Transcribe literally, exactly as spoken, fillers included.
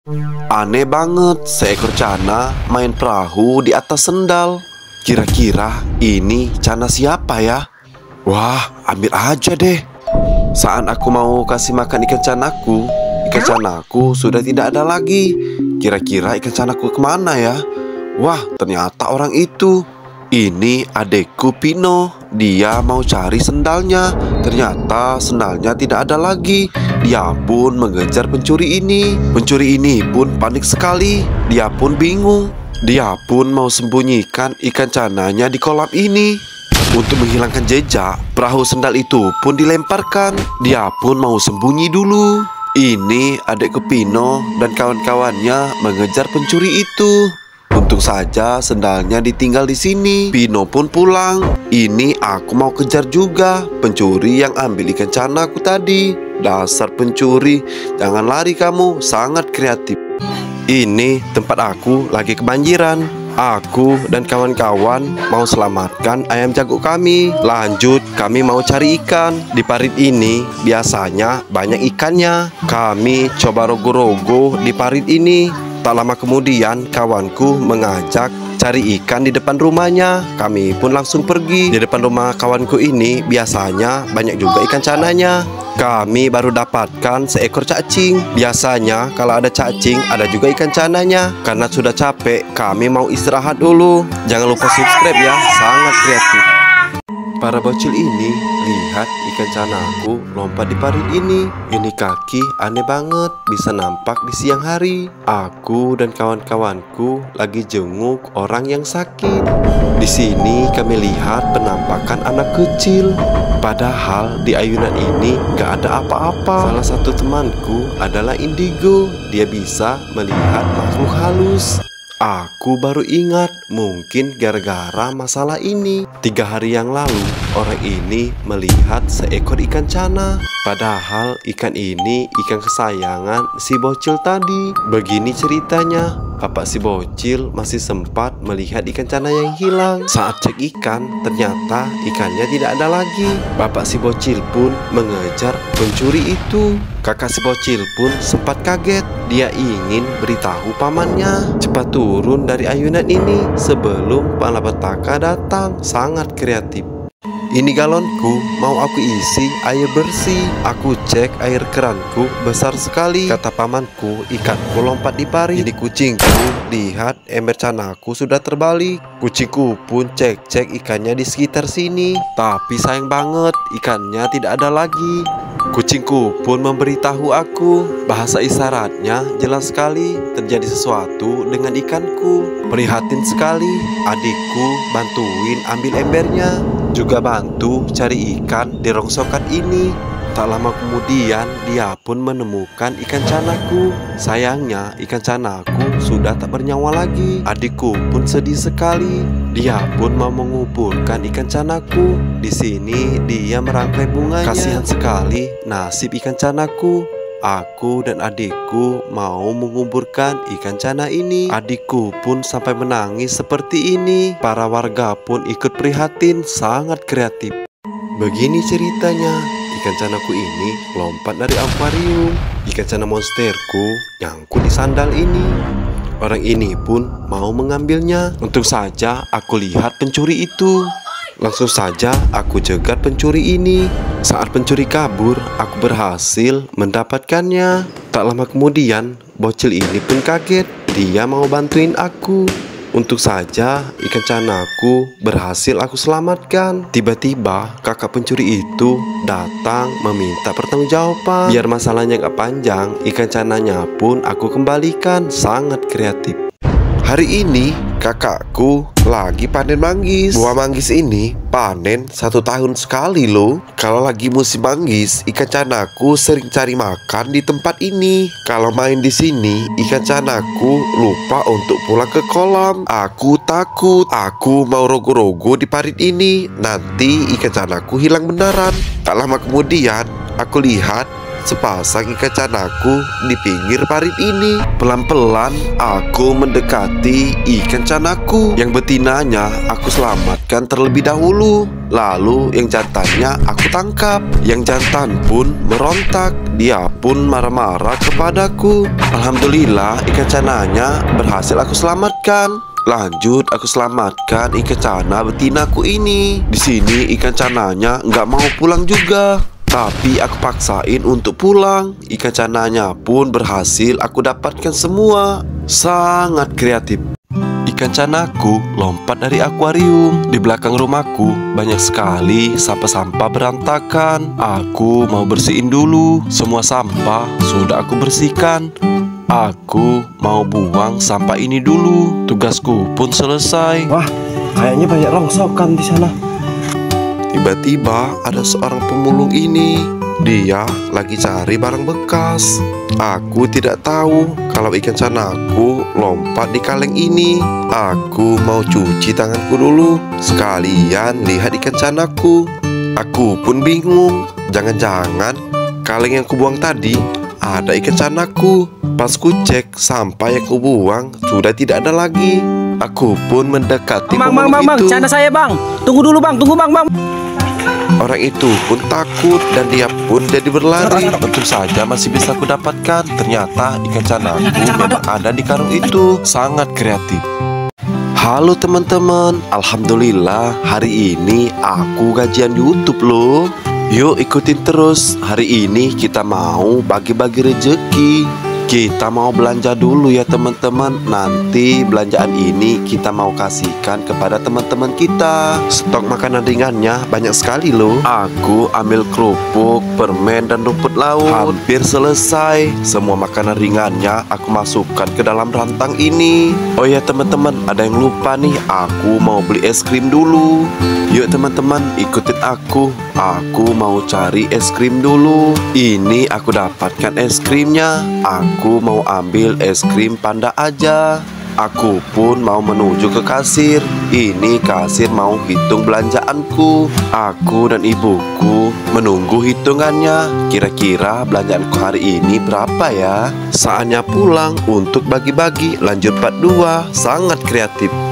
Aneh banget, seekor cana main perahu di atas sendal. Kira-kira ini cana siapa ya? Wah, ambil aja deh. Saat aku mau kasih makan ikan canaku, ikan canaku sudah tidak ada lagi. Kira-kira ikan canaku kemana ya? Wah, ternyata orang itu. Ini adekku Pino. Dia mau cari sendalnya. Ternyata sendalnya tidak ada lagi. Dia pun mengejar pencuri ini. Pencuri ini pun panik sekali. Dia pun bingung. Dia pun mau sembunyikan ikan cananya di kolam ini. Untuk menghilangkan jejak, perahu sendal itu pun dilemparkan. Dia pun mau sembunyi dulu. Ini adekku Pino dan kawan-kawannya mengejar pencuri itu. Untung saja sendalnya ditinggal di sini. Pino pun pulang. Ini aku mau kejar juga pencuri yang ambil ikan canaku tadi. Dasar pencuri, jangan lari kamu, sangat kreatif. Ini tempat aku lagi kebanjiran. Aku dan kawan-kawan mau selamatkan ayam jago kami. Lanjut, kami mau cari ikan. Di parit ini biasanya banyak ikannya. Kami coba rogo-rogo di parit ini. Tak lama kemudian kawanku mengajak cari ikan di depan rumahnya. Kami pun langsung pergi. Di depan rumah kawanku ini biasanya banyak juga ikan cananya. Kami baru dapatkan seekor cacing. Biasanya kalau ada cacing ada juga ikan cananya. Karena sudah capek, kami mau istirahat dulu. Jangan lupa subscribe ya, sangat kreatif. Para bocil ini, lihat ikan canaku lompat di parit ini. Ini kaki aneh banget, bisa nampak di siang hari. Aku dan kawan-kawanku lagi jenguk orang yang sakit. Di sini kami lihat penampakan anak kecil. Padahal di ayunan ini gak ada apa-apa. Salah satu temanku adalah Indigo. Dia bisa melihat makhluk halus. Aku baru ingat, mungkin gara-gara masalah ini. Tiga hari yang lalu, orang ini melihat seekor ikan cana. Padahal ikan ini ikan kesayangan si bocil tadi. Begini ceritanya, bapak si bocil masih sempat melihat ikan cana yang hilang. Saat cek ikan, ternyata ikannya tidak ada lagi. Bapak si bocil pun mengejar pencuri itu. Kakak si bocil pun sempat kaget. Dia ingin beritahu pamannya cepat turun dari ayunan ini sebelum malapetaka datang. Sangat kreatif. Ini galonku mau aku isi air bersih. Aku cek air keranku besar sekali. Kata pamanku, ikanku lompat di parit. Ini kucingku, lihat ember canaku sudah terbalik. Kucingku pun cek-cek ikannya di sekitar sini. Tapi sayang banget, ikannya tidak ada lagi. Kucingku pun memberitahu aku. Bahasa isyaratnya jelas sekali. Terjadi sesuatu dengan ikanku. Prihatin sekali. Adikku bantuin ambil embernya, juga bantu cari ikan di rongsokan ini. Tak lama kemudian dia pun menemukan ikan canaku. Sayangnya ikan canaku sudah tak bernyawa lagi. Adikku pun sedih sekali. Dia pun mau menguburkan ikan canaku. Di sini dia merangkai bunganya. Kasihan sekali nasib ikan canaku. Aku dan adikku mau menguburkan ikan cana ini. Adikku pun sampai menangis seperti ini. Para warga pun ikut prihatin, sangat kreatif. Begini ceritanya. Ikan canaku ini lompat dari akuarium. Ikan cana monsterku nyangkut di sandal ini. Orang ini pun mau mengambilnya. Untung saja aku lihat pencuri itu. Langsung saja aku jegat pencuri ini. Saat pencuri kabur, aku berhasil mendapatkannya. Tak lama kemudian, bocil ini pun kaget. Dia mau bantuin aku. Untung saja ikan canaku berhasil aku selamatkan. Tiba-tiba kakak pencuri itu datang meminta pertanggungjawaban. Biar masalahnya gak panjang, ikan cananya pun aku kembalikan. Sangat kreatif. Hari ini kakakku lagi panen manggis. Buah manggis ini panen satu tahun sekali loh. Kalau lagi musim manggis, ikan canaku sering cari makan di tempat ini. Kalau main di sini, ikan canaku lupa untuk pulang ke kolam. Aku takut. Aku mau rogo-rogo di parit ini. Nanti ikan canaku hilang beneran. Tak lama kemudian, aku lihat sepasang ikan canaku di pinggir parit ini. Pelan-pelan aku mendekati ikan canaku. Yang betinanya aku selamatkan terlebih dahulu. Lalu yang jantannya aku tangkap. Yang jantan pun merontak. Dia pun marah-marah kepadaku. Alhamdulillah ikan cananya berhasil aku selamatkan. Lanjut aku selamatkan ikan cana betinaku ini. Di sini ikan cananya nggak mau pulang juga, tapi aku paksain untuk pulang. Ikan cananya pun berhasil aku dapatkan semua. Sangat kreatif. Ikan canaku lompat dari akuarium. Di belakang rumahku banyak sekali sampah-sampah berantakan. Aku mau bersihin dulu. Semua sampah sudah aku bersihkan. Aku mau buang sampah ini dulu. Tugasku pun selesai. Wah, kayaknya banyak rongsokan di sana. Tiba-tiba ada seorang pemulung ini. Dia lagi cari barang bekas. Aku tidak tahu kalau ikan canaku lompat di kaleng ini. Aku mau cuci tanganku dulu, sekalian lihat ikan canaku. Aku pun bingung. Jangan-jangan kaleng yang kubuang tadi ada ikan canaku. Pas ku cek sampah yang ku buang sudah tidak ada lagi. Aku pun mendekati Bang, bang, bang, bang, itu. canda saya bang. Tunggu dulu bang, tunggu bang, bang. Orang itu pun takut dan dia pun jadi berlari. Untung saja masih bisa ku dapatkan. Ternyata ikan canaku memang ada di karung itu. Sangat kreatif. Halo teman-teman, alhamdulillah hari ini aku gajian YouTube loh. Yuk ikutin terus. Hari ini kita mau bagi-bagi rezeki. Kita mau belanja dulu ya teman-teman. Nanti belanjaan ini kita mau kasihkan kepada teman-teman kita. Stok makanan ringannya banyak sekali loh. Aku ambil kerupuk, permen dan rumput laut. Hampir selesai. Semua makanan ringannya aku masukkan ke dalam rantang ini. Oh ya teman-teman, ada yang lupa nih. Aku mau beli es krim dulu. Yuk teman-teman, ikutin aku. Aku mau cari es krim dulu. Ini aku dapatkan es krimnya. Aku mau ambil es krim panda aja. Aku pun mau menuju ke kasir. Ini kasir mau hitung belanjaanku. Aku dan ibuku menunggu hitungannya. Kira-kira belanjaanku hari ini berapa ya? Saatnya pulang untuk bagi-bagi. Lanjut part dua. Sangat kreatif.